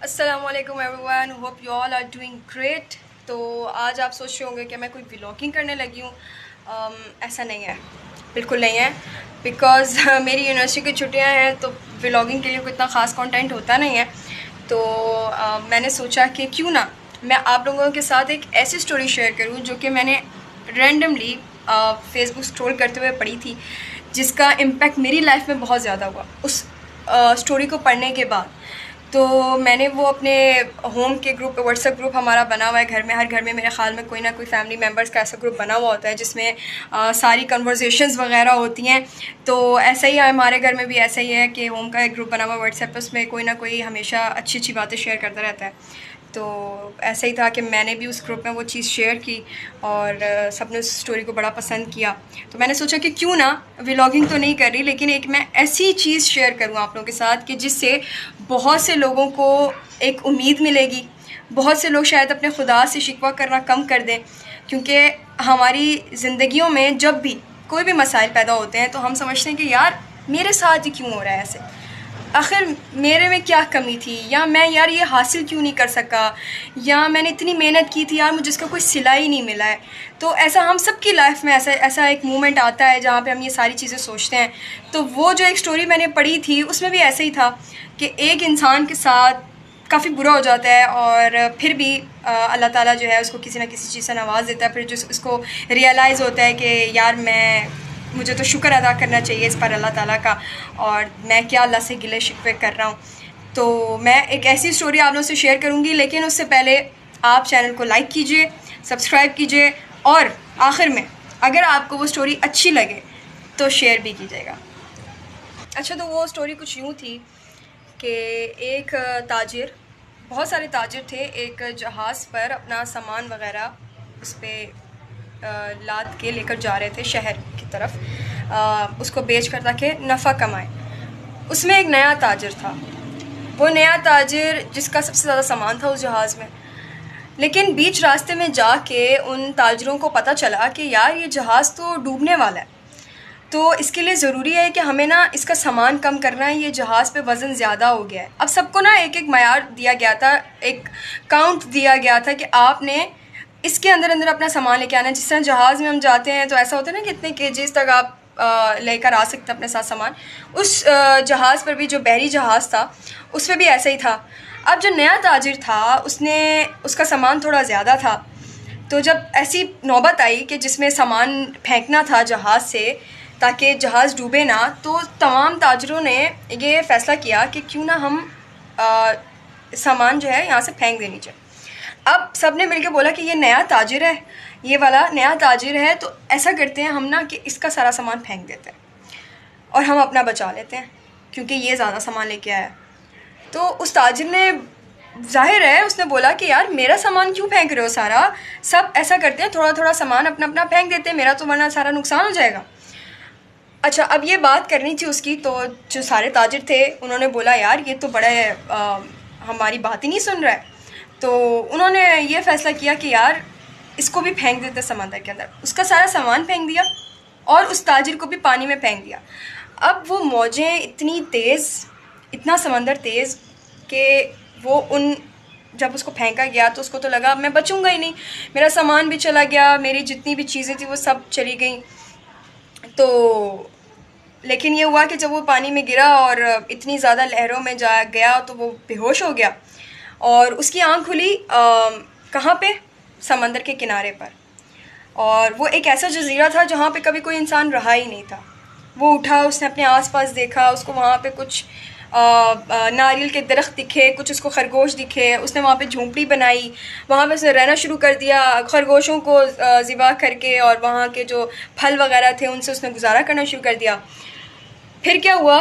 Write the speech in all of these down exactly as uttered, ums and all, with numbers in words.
अस्सलामुअलैकुम everyone, hope you all are doing great. तो आज आप सोच रहे होंगे कि मैं कोई व्लॉगिंग करने लगी हूँ। um, ऐसा नहीं है, बिल्कुल नहीं है। बिकॉज़ मेरी यूनिवर्सिटी की छुट्टियाँ हैं तो व्लॉगिंग के लिए कोई इतना ख़ास कंटेंट होता नहीं है। तो uh, मैंने सोचा कि क्यों ना मैं आप लोगों के साथ एक ऐसी स्टोरी शेयर करूँ जो कि मैंने रैंडमली फेसबुक स्क्रॉल करते हुए पढ़ी थी, जिसका इम्पेक्ट मेरी लाइफ में बहुत ज़्यादा हुआ उस स्टोरी uh, को पढ़ने के बाद। तो मैंने वो अपने होम के ग्रुप, व्हाट्सएप ग्रुप हमारा बना हुआ है घर में। हर घर में मेरे ख्याल में कोई ना कोई फैमिली मेम्बर्स का ऐसा ग्रुप बना हुआ होता है जिसमें आ, सारी कन्वर्सेशंस वगैरह होती हैं। तो ऐसा ही हमारे घर में भी ऐसा ही है कि होम का एक ग्रुप बना हुआ है व्हाट्सएप पर, उसमें कोई ना कोई हमेशा अच्छी अच्छी बातें शेयर करता रहता है। तो ऐसा ही था कि मैंने भी उस ग्रुप में वो चीज़ शेयर की और सब ने उस स्टोरी को बड़ा पसंद किया। तो मैंने सोचा कि क्यों ना, व्लॉगिंग तो नहीं कर रही लेकिन एक मैं ऐसी चीज़ शेयर करूँ आप लोगों के साथ कि जिससे बहुत से लोगों को एक उम्मीद मिलेगी। बहुत से लोग शायद अपने खुदा से शिकवा करना कम कर दें, क्योंकि हमारी ज़िंदगियों में जब भी कोई भी मसाइल पैदा होते हैं तो हम समझते हैं कि यार मेरे साथ ही क्यों हो रहा है ऐसे, आखिर मेरे में क्या कमी थी, या मैं यार ये हासिल क्यों नहीं कर सका, या मैंने इतनी मेहनत की थी यार मुझे इसका कोई सिला ही नहीं मिला है। तो ऐसा हम सब की लाइफ में ऐसा ऐसा एक मोमेंट आता है जहाँ पे हम ये सारी चीज़ें सोचते हैं। तो वो जो एक स्टोरी मैंने पढ़ी थी उसमें भी ऐसा ही था कि एक इंसान के साथ काफ़ी बुरा हो जाता है और फिर भी अल्लाह ताला जो है उसको किसी ना किसी चीज़ से नवाज देता है। फिर जो उसको रियलाइज़ होता है कि यार मैं मुझे तो शुक्र अदा करना चाहिए इस पर अल्लाह ताला का, और मैं क्या अल्लाह से गिले शिकवे कर रहा हूँ। तो मैं एक ऐसी स्टोरी आप लोगों से शेयर करूँगी, लेकिन उससे पहले आप चैनल को लाइक कीजिए, सब्सक्राइब कीजिए, और आखिर में अगर आपको वो स्टोरी अच्छी लगे तो शेयर भी कीजिएगा। अच्छा, तो वो स्टोरी कुछ यूँ थी कि एक ताजिर, बहुत सारे ताजिर थे, एक जहाज़ पर अपना सामान वग़ैरह उस पर लाद के लेकर जा रहे थे शहर की तरफ, आ, उसको बेच कर ताकि नफ़ा कमाए। उसमें एक नया ताजिर था, वो नया ताजिर जिसका सबसे ज़्यादा सामान था उस जहाज़ में। लेकिन बीच रास्ते में जाके उन ताजिरों को पता चला कि यार ये जहाज़ तो डूबने वाला है, तो इसके लिए ज़रूरी है कि हमें ना इसका सामान कम करना है, ये जहाज़ पे वज़न ज़्यादा हो गया है। अब सबको ना एक एक मयार दिया गया था, एक काउंट दिया गया था कि आपने इसके अंदर अंदर अपना सामान लेके आना है। जिस तरह जहाज़ में हम जाते हैं तो ऐसा होता है ना कि इतने केजीज़ तक आप लेकर आ सकते हैं अपने साथ सामान। उस जहाज़ पर भी, जो बहरी जहाज़ था, उस पर भी ऐसा ही था। अब जो नया ताजिर था उसने उसका सामान थोड़ा ज़्यादा था, तो जब ऐसी नौबत आई कि जिसमें सामान फेंकना था जहाज़ से ताकि जहाज़ डूबे ना, तो तमाम ताजिरों ने ये फ़ैसला किया कि क्यों ना हम आ, सामान जो है यहाँ से फेंक देनी चाहिए। अब सब ने मिलकर बोला कि ये नया ताजिर है, ये वाला नया ताजिर है, तो ऐसा करते हैं हम ना कि इसका सारा सामान फेंक देते हैं और हम अपना बचा लेते हैं, क्योंकि ये ज़्यादा सामान लेके आया। तो उस ताजिर ने, जाहिर है उसने बोला कि यार मेरा सामान क्यों फेंक रहे हो सारा, सब ऐसा करते हैं थोड़ा थोड़ा सामान अपना अपना फेंक देते हैं, मेरा तो वरना सारा नुकसान हो जाएगा। अच्छा, अब ये बात करनी थी उसकी, तो जो सारे ताजिर थे उन्होंने बोला यार ये तो बड़ा आ, हमारी बात ही नहीं सुन रहा है। तो उन्होंने ये फ़ैसला किया कि यार इसको भी फेंक देते समंदर के अंदर। उसका सारा सामान फेंक दिया और उस ताजिर को भी पानी में फेंक दिया। अब वो मौजें इतनी तेज़, इतना समंदर तेज़ कि वो उन जब उसको फेंका गया तो उसको तो लगा मैं बचूंगा ही नहीं, मेरा सामान भी चला गया, मेरी जितनी भी चीज़ें थी वो सब चली गई। तो लेकिन ये हुआ कि जब वो पानी में गिरा और इतनी ज़्यादा लहरों में जा गया तो वो बेहोश हो गया और उसकी आँख खुली कहाँ पे, समंदर के किनारे पर। और वो एक ऐसा जजीरा था जहाँ पे कभी कोई इंसान रहा ही नहीं था। वो उठा, उसने अपने आसपास देखा, उसको वहाँ पे कुछ नारियल के दरख्त दिखे, कुछ उसको खरगोश दिखे। उसने वहाँ पे झोंपड़ी बनाई, वहाँ पे उसने रहना शुरू कर दिया, खरगोशों को ज़िबा करके, और वहाँ के जो फल वगैरह थे उनसे उसने गुजारा करना शुरू कर दिया। फिर क्या हुआ,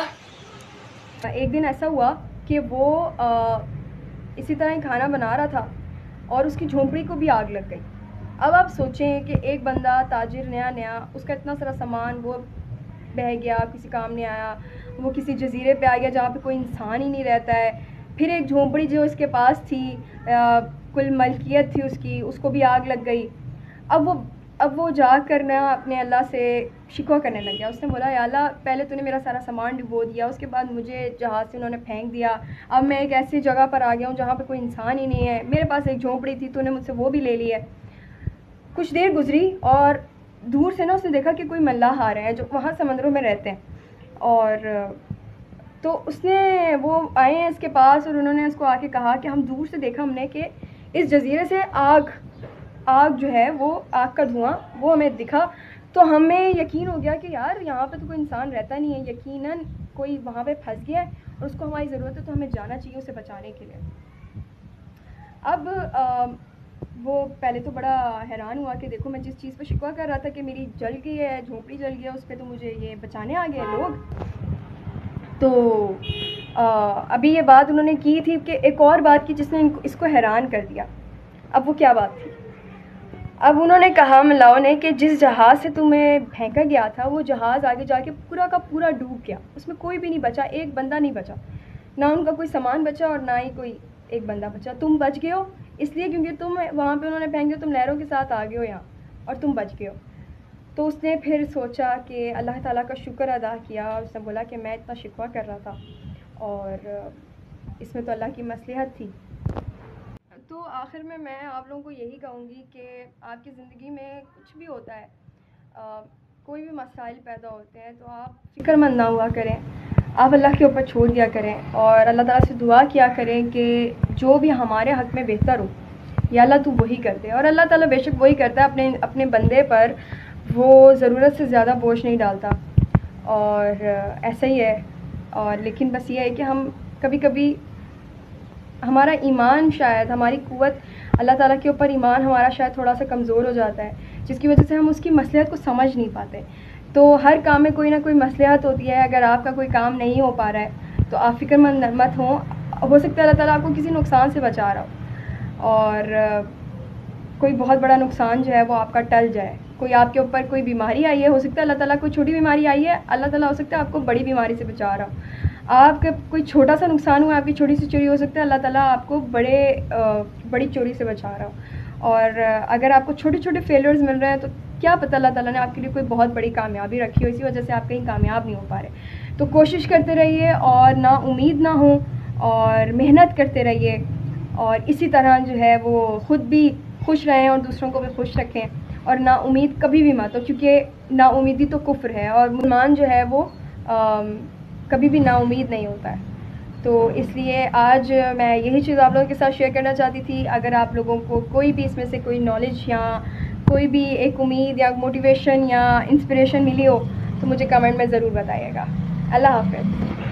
एक दिन ऐसा हुआ कि वो आ, इसी तरह खाना बना रहा था और उसकी झोंपड़ी को भी आग लग गई। अब आप सोचें कि एक बंदा ताजिर, नया नया, उसका इतना सारा सामान वो बह गया, किसी काम नहीं आया, वो किसी जजीरे पे आ गया जहाँ पे कोई इंसान ही नहीं रहता है। फिर एक झोंपड़ी जो उसके पास थी, आ, कुल मलकियत थी उसकी, उसको भी आग लग गई। अब वो अब वो जा कर ना अपने अल्लाह से शिकवा करने लग गया। उसने बोला, या अल्लाह, पहले तूने मेरा सारा सामान डुबो दिया, उसके बाद मुझे जहाज़ से उन्होंने फेंक दिया, अब मैं एक ऐसी जगह पर आ गया हूँ जहाँ पर कोई इंसान ही नहीं है, मेरे पास एक झोंपड़ी थी, तूने मुझसे वो भी ले ली है। कुछ देर गुजरी और दूर से ना उसने देखा कि कोई मल्लाह आ रहे हैं जो वहाँ समंदरों में रहते हैं, और तो उसने वो आए हैं इसके पास और उन्होंने उसको आके कहा कि हम दूर से देखा हमने कि इस जजीरे से आग आग जो है वो आग का धुआं वो हमें दिखा, तो हमें यकीन हो गया कि यार यहाँ पे तो कोई इंसान रहता नहीं है, यकीनन कोई वहाँ पे फंस गया है और उसको हमारी ज़रूरत है, तो हमें जाना चाहिए उसे बचाने के लिए। अब आ, वो पहले तो बड़ा हैरान हुआ कि देखो, मैं जिस चीज़ पर शिकवा कर रहा था कि मेरी जल गई है, झोंपड़ी जल गई है, उस पर तो मुझे ये बचाने आ गए लोग। तो आ, अभी ये बात उन्होंने की थी कि एक और बात की जिसने इनको इसको हैरान कर दिया। अब वो क्या बात थी? अब उन्होंने कहा मलाओ ने कि जिस जहाज़ से तुम्हें फेंका गया था वो जहाज़ आगे जाके पूरा का पूरा डूब गया, उसमें कोई भी नहीं बचा, एक बंदा नहीं बचा, ना उनका कोई सामान बचा और ना ही कोई एक बंदा बचा। तुम बच गए हो इसलिए क्योंकि तुम वहाँ पे उन्होंने फेंक दिया, तुम लहरों के साथ आ गए हो यहाँ और तुम बच गए हो। तो उसने फिर सोचा कि अल्लाह ताला का शुक्र अदा किया और उसने बोला कि मैं इतना शिकवा कर रहा था और इसमें तो अल्लाह की मसलहत थी। तो आखिर में मैं आप लोगों को यही कहूँगी कि आपकी ज़िंदगी में कुछ भी होता है, आ, कोई भी मसाइल पैदा होते हैं तो आप फ़िक्रमंद ना हुआ करें, आप अल्लाह के ऊपर छोड़ दिया करें और अल्लाह ताला से दुआ किया करें कि जो भी हमारे हक़ में बेहतर हो या अल्लाह तू वही कर दे। और अल्लाह ताला बेशक वही करता है, अपने अपने बंदे पर वो ज़रूरत से ज़्यादा बोझ नहीं डालता और ऐसा ही है। और लेकिन बस ये है कि हम कभी कभी हमारा ईमान, शायद हमारी क़ुव्वत अल्लाह ताला के ऊपर ईमान हमारा शायद थोड़ा सा कमज़ोर हो जाता है, जिसकी वजह से हम उसकी मसलहत को समझ नहीं पाते। तो हर काम में कोई ना कोई मसलहत होती है, अगर आपका कोई काम नहीं हो पा रहा है तो आप फ़िक्रमंद मत हो हो सकता है अल्लाह ताला आपको किसी नुकसान से बचा रहा हो और कोई बहुत बड़ा नुकसान जो है वो आपका टल जाए। कोई आपके ऊपर कोई बीमारी आई है, हो सकता है अल्लाह ताला कोई छोटी बीमारी आई है, अल्लाह ताला हो सकता है आपको बड़ी बीमारी से बचा रहा हो। आपके कोई छोटा सा नुकसान हुआ, आपकी छोटी सी चोरी, हो सकता है अल्लाह ताला आपको बड़े आ, बड़ी चोरी से बचा रहा हो। और अगर आपको छोटे छोटे फेलियर्स मिल रहे हैं तो क्या पता अल्लाह ताला ने आपके लिए कोई बहुत बड़ी कामयाबी रखी हो, इसी वजह से आप कहीं कामयाब नहीं हो पा रहे। तो कोशिश करते रहिए और ना उम्मीद ना हो और मेहनत करते रहिए और इसी तरह जो है वो ख़ुद भी खुश रहें और दूसरों को भी खुश रखें और ना उम्मीद कभी भी मत हो, क्योंकि ना उम्मीदी तो कुफ्र है और मुसलमान जो है वो आ, कभी भी ना उम्मीद नहीं होता है। तो इसलिए आज मैं यही चीज़ आप लोगों के साथ शेयर करना चाहती थी। अगर आप लोगों को कोई भी इसमें से कोई नॉलेज या कोई भी एक उम्मीद या मोटिवेशन या इंस्पिरेशन मिली हो तो मुझे कमेंट में ज़रूर बताइएगा। अल्लाह हाफ़िज़।